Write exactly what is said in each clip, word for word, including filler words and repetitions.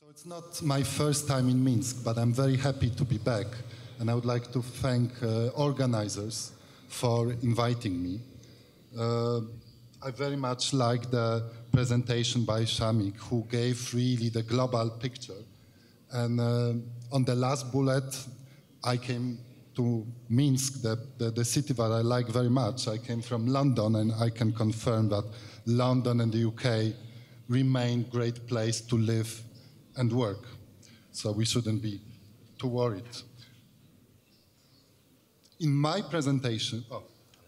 So it's not my first time in Minsk, but I'm very happy to be back. And I would like to thank uh, organizers for inviting me. Uh, I very much like the presentation by Shamik, who gave really the global picture. And uh, on the last bullet, I came to Minsk, the, the, the city that I like very much. I came from London, and I can confirm that London and the U K remain a great place to live and work. So we shouldn't be too worried. In my presentation, oh,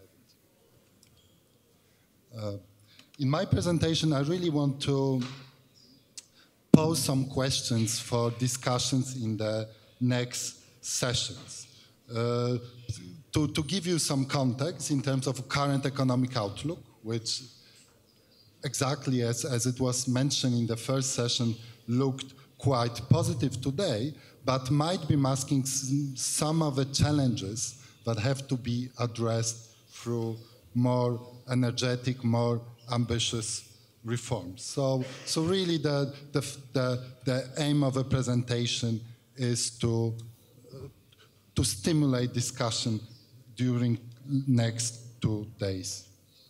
uh, in my presentation, I really want to pose some questions for discussions in the next sessions. Uh, to, to give you some context in terms of current economic outlook, which exactly as, as it was mentioned in the first session, looked quite positive today, but might be masking some of the challenges that have to be addressed through more energetic, more ambitious reforms. So, so really the, the, the, the aim of a presentation is to, uh, to stimulate discussion during next two days.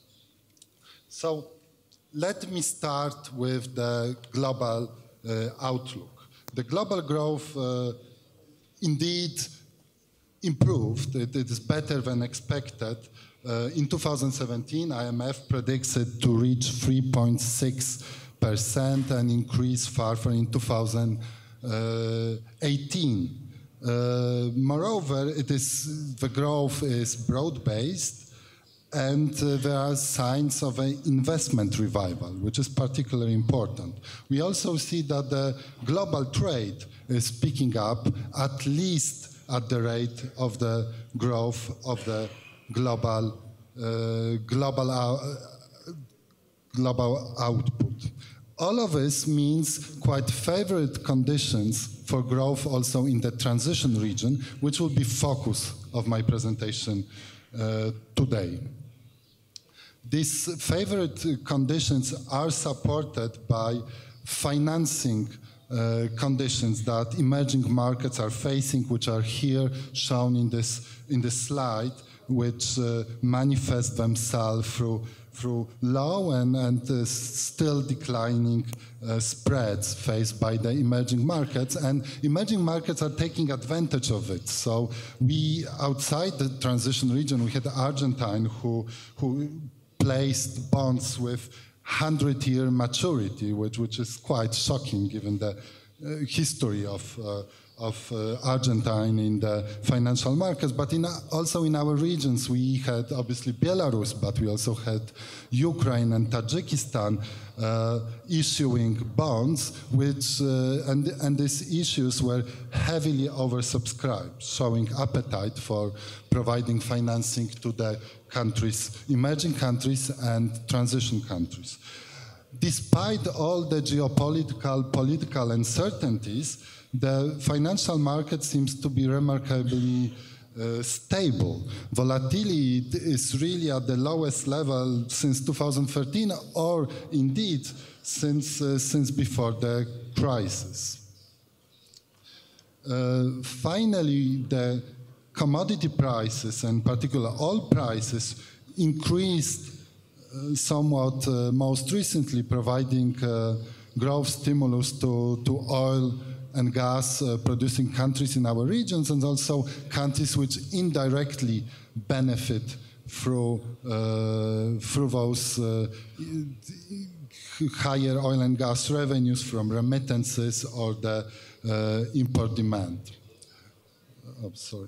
So let me start with the global uh, outlook. The global growth uh, indeed improved. It, it is better than expected. Uh, in two thousand seventeen, I M F predicts it to reach three point six percent and increase further in two thousand eighteen. Uh, moreover, it is, the growth is broad-based, and uh, there are signs of an investment revival, which is particularly important. We also see that the global trade is picking up, at least at the rate of the growth of the global, uh, global, uh, global output. All of this means quite favorable conditions for growth also in the transition region, which will be focus of my presentation uh, today. These favored conditions are supported by financing uh, conditions that emerging markets are facing, which are here shown in this, in this slide, which uh, manifest themselves through, through low and, and uh, still declining uh, spreads faced by the emerging markets. And emerging markets are taking advantage of it. So we, outside the transition region, we had Argentina who, who placed bonds with hundred-year maturity, which, which is quite shocking given the uh, history of, uh, of uh, Argentina in the financial markets. But in, also in our regions, we had obviously Belarus, but we also had Ukraine and Tajikistan uh, issuing bonds, which, uh, and, and these issues were heavily oversubscribed, showing appetite for providing financing to the countries, emerging countries and transition countries. Despite all the geopolitical, political uncertainties, the financial market seems to be remarkably uh, stable. Volatility is really at the lowest level since two thousand thirteen, or indeed since, uh, since before the crisis. Uh, finally, the commodity prices, and particularly oil prices, increased uh, somewhat uh, most recently, providing uh, growth stimulus to, to oil and gas uh, producing countries in our regions, and also countries which indirectly benefit through, uh, through those uh, higher oil and gas revenues from remittances or the uh, import demand. Oh, sorry.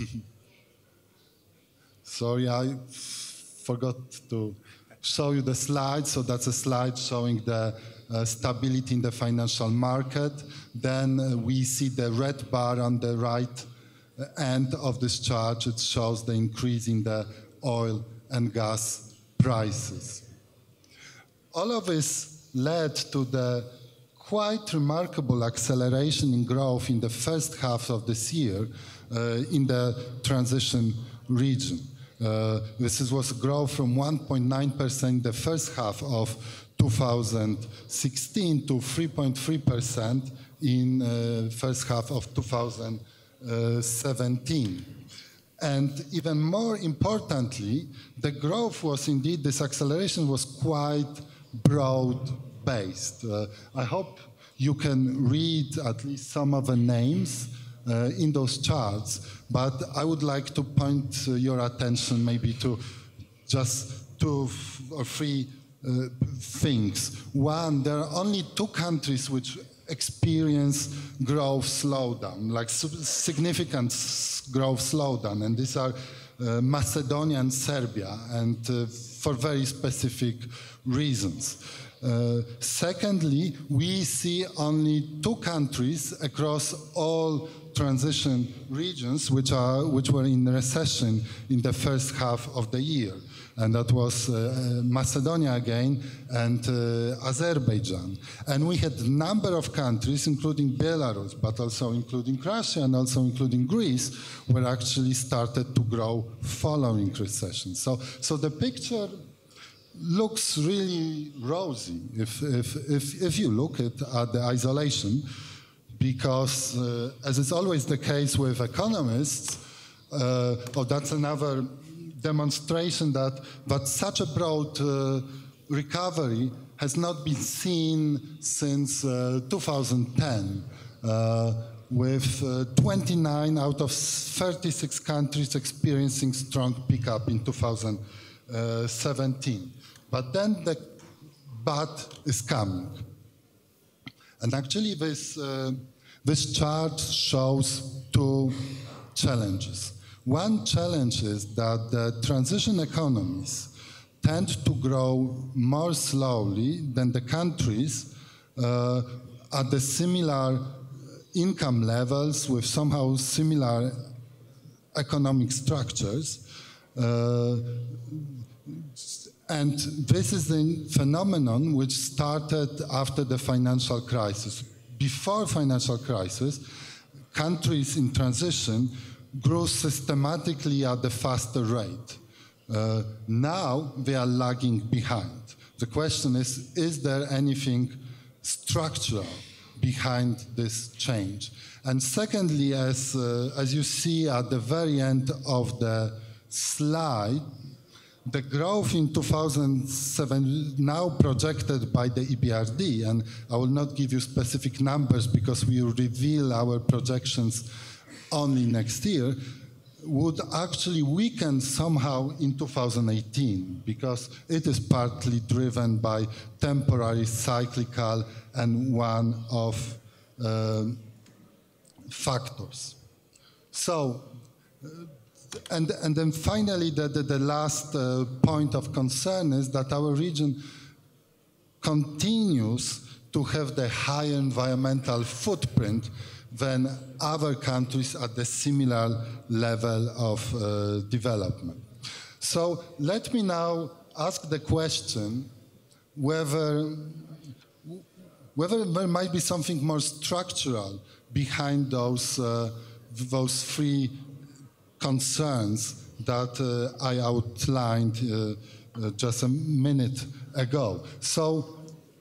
Sorry, I forgot to show you the slide. So that's a slide showing the uh, stability in the financial market. Then uh, we see the red bar on the right end of this chart. It shows the increase in the oil and gas prices. All of this led to the quite remarkable acceleration in growth in the first half of this year uh, in the transition region. Uh, this is, was growth from one point nine percent in the first half of two thousand sixteen to three point three percent in the uh, first half of two thousand seventeen. And even more importantly, the growth was indeed, this acceleration was quite broad-based. Uh, I hope you can read at least some of the names uh, in those charts, but I would like to point uh, your attention maybe to just two or three uh, things. One, there are only two countries which experience growth slowdown, like significant growth slowdown, and these are uh, Macedonia and Serbia, and uh, for very specific reasons. Uh, secondly, we see only two countries across all transition regions which are which were in recession in the first half of the year. And that was uh, Macedonia again and uh, Azerbaijan. And we had a number of countries, including Belarus, but also including Russia and also including Greece, where actually started to grow following recession. So, so the picture looks really rosy if, if, if, if you look at, at the isolation, because uh, as is always the case with economists, uh, oh, that's another demonstration that, that such a broad uh, recovery has not been seen since uh, two thousand ten, uh, with uh, twenty-nine out of thirty-six countries experiencing strong pickup in two thousand seventeen. But then the but is coming. And actually this, uh, this chart shows two challenges. One challenge is that the transition economies tend to grow more slowly than the countries uh, at the similar income levels with somehow similar economic structures. Uh, and this is the phenomenon which started after the financial crisis. Before financial crisis, countries in transition grew systematically at a faster rate. Uh, now they are lagging behind. The question is, is there anything structural behind this change? And secondly, as, uh, as you see at the very end of the slide, the growth in two thousand seven, now projected by the E B R D, and I will not give you specific numbers because we will reveal our projections only next year, would actually weaken somehow in two thousand eighteen, because it is partly driven by temporary, cyclical, and one-off uh, factors. So, uh, and, and then finally, the, the, the last uh, point of concern is that our region continues to have the higher environmental footprint than other countries at the similar level of uh, development. So let me now ask the question whether, whether there might be something more structural behind those, uh, those three concerns that uh, I outlined uh, uh, just a minute ago. So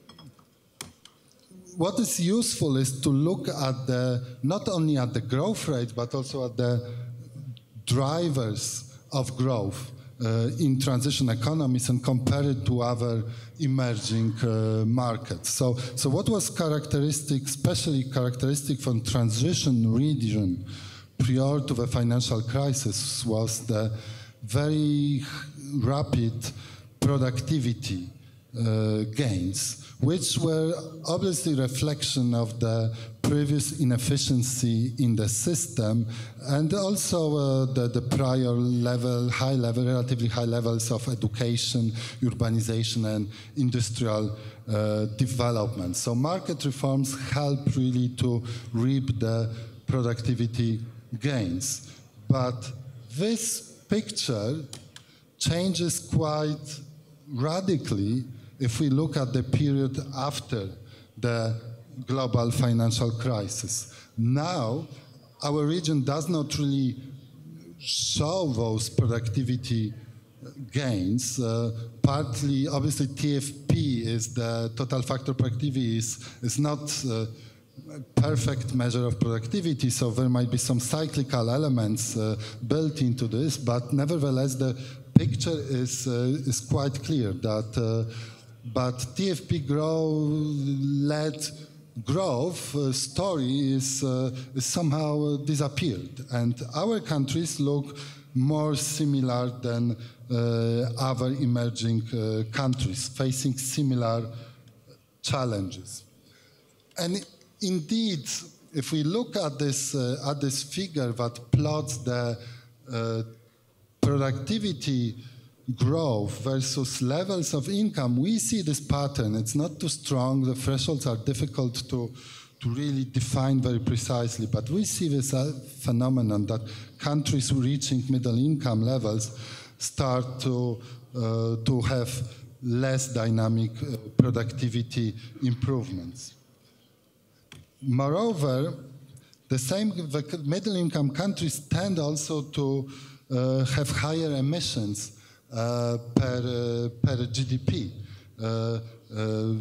what is useful is to look at the, not only at the growth rate, but also at the drivers of growth uh, in transition economies and compare it to other emerging uh, markets. So, so what was characteristic, especially characteristic from transition region prior to the financial crisis, was the very rapid productivity uh, gains, which were obviously a reflection of the previous inefficiency in the system, and also uh, the, the prior level, high level, relatively high levels of education, urbanization, and industrial uh, development. So market reforms help really to reap the productivity gains. But this picture changes quite radically if we look at the period after the global financial crisis. Now, our region does not really show those productivity gains. Uh, partly, obviously, T F P is the total factor productivity is, is not uh, perfect measure of productivity, so there might be some cyclical elements uh, built into this, but nevertheless the picture is, uh, is quite clear that uh, but T F P grow-led growth uh, story is, uh, is somehow uh, disappeared, and our countries look more similar than uh, other emerging uh, countries facing similar challenges. And indeed, if we look at this, uh, at this figure that plots the uh, productivity growth versus levels of income, we see this pattern. It's not too strong. The thresholds are difficult to, to really define very precisely, but we see this uh, phenomenon that countries reaching middle income levels start to, uh, to have less dynamic uh, productivity improvements. Moreover, the same the middle income countries tend also to uh, have higher emissions uh, per, uh, per G D P. Uh, uh,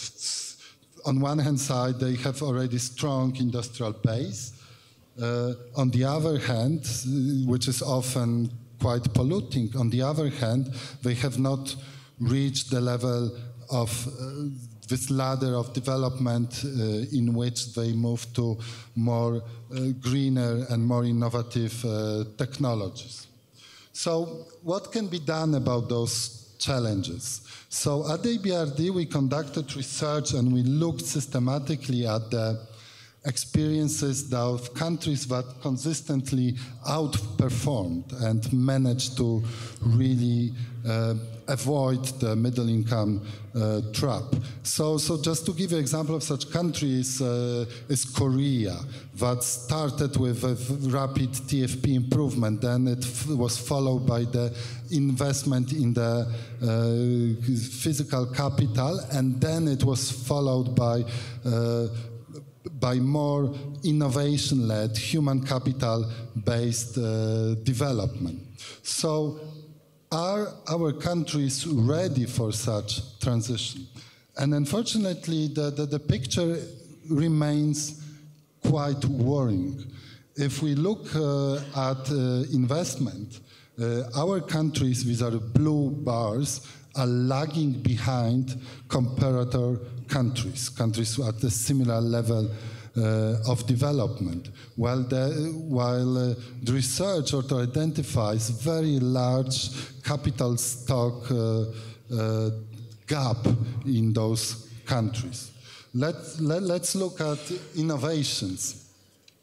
on one hand side, they have already strong industrial base. Uh, on the other hand, which is often quite polluting, on the other hand, they have not reached the level of uh, this ladder of development uh, in which they move to more uh, greener and more innovative uh, technologies. So what can be done about those challenges? So at the E B R D we conducted research and we looked systematically at the experiences of countries that consistently outperformed and managed to really uh, avoid the middle income uh, trap. So, so just to give you an example of such countries uh, is Korea, that started with a rapid T F P improvement, then it f was followed by the investment in the uh, physical capital, and then it was followed by uh, by more innovation-led, human capital-based uh, development. So are our countries ready for such transition? And unfortunately, the, the, the picture remains quite worrying. If we look uh, at uh, investment, uh, our countries, these are blue bars, are lagging behind comparator countries, countries at a similar level uh, of development, while the, while uh, the research also identifies very large capital stock uh, uh, gap in those countries. Let, let, let's look at innovations.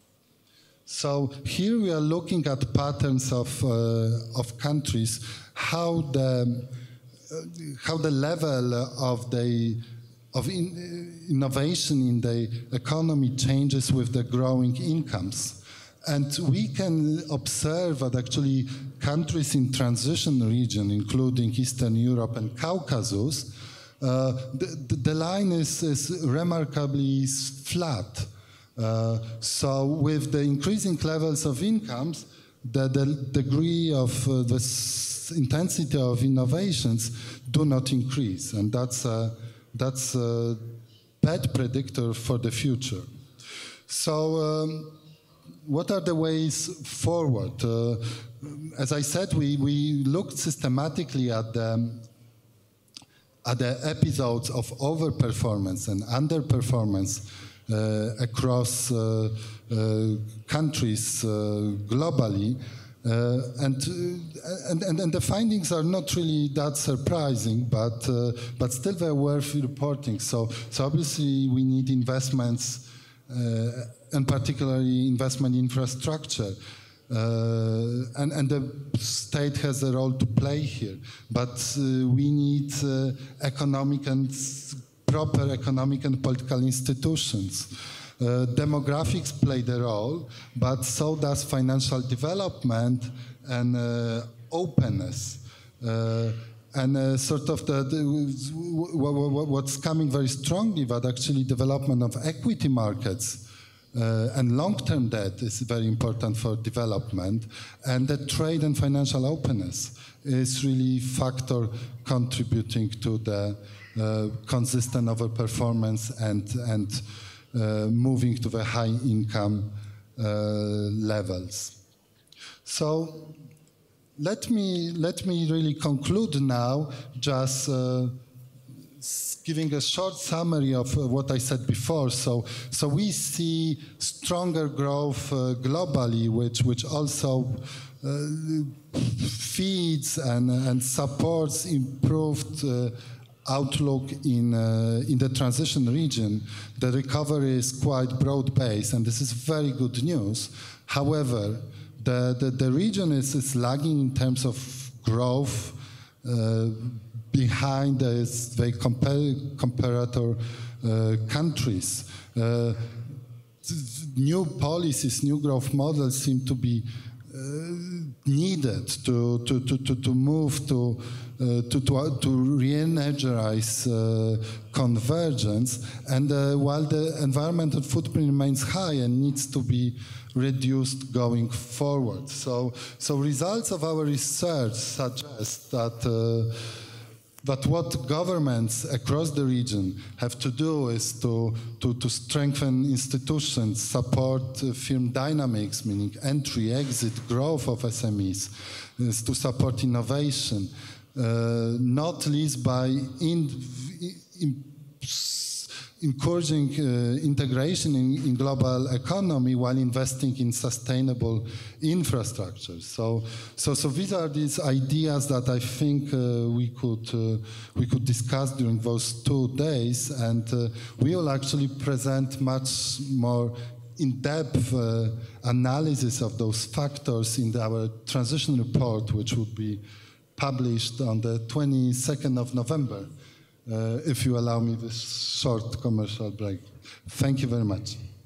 So here we are looking at patterns of, uh, of countries, how the, uh, how the level of the of in, innovation in the economy changes with the growing incomes. And we can observe that actually countries in transition region, including Eastern Europe and Caucasus, uh, the, the line is, is remarkably flat. Uh, so with the increasing levels of incomes, the, the degree of uh, the intensity of innovations do not increase. And that's uh, That's a bad predictor for the future. So um, what are the ways forward? Uh, as I said, we, we looked systematically at the, at the episodes of overperformance and underperformance uh, across uh, uh, countries uh, globally. Uh, and, uh, and, and, and the findings are not really that surprising, but, uh, but still they're worth reporting. So, so obviously we need investments, uh, and particularly investment infrastructure. Uh, and, and the state has a role to play here. But uh, we need uh, economic and proper economic and political institutions. Uh, demographics play the role, but so does financial development and uh, openness. Uh, and uh, sort of the, the what's coming very strongly, that actually development of equity markets uh, and long-term debt is very important for development, and the trade and financial openness is really factor contributing to the uh, consistent overperformance and and uh, moving to the high income uh, levels. So let me, let me really conclude now, just uh, giving a short summary of uh, what I said before. So, so we see stronger growth uh, globally, which, which also uh, feeds and, and supports improved uh, outlook in, uh, in the transition region. The recovery is quite broad-based, and this is very good news. However, the, the, the region is, is lagging in terms of growth uh, behind the, the compar comparator uh, countries. Uh, new policies, new growth models seem to be uh, needed to, to, to, to, to move to Uh, to, to, to re-energize uh, convergence, and uh, while the environmental footprint remains high and needs to be reduced going forward. So, so results of our research suggest that uh, But what governments across the region have to do is to, to, to strengthen institutions, support uh, firm dynamics, meaning entry, exit, growth of S M Es, is to support innovation, uh, not least by in, in, encouraging uh, integration in, in global economy while investing in sustainable infrastructure. So, so, so these are these ideas that I think uh, we could uh, we could discuss during those two days, and uh, we will actually present much more in-depth uh, analysis of those factors in the, our transition report, which will be published on the twenty-second of November. Uh, if you allow me this short commercial break. Thank you very much.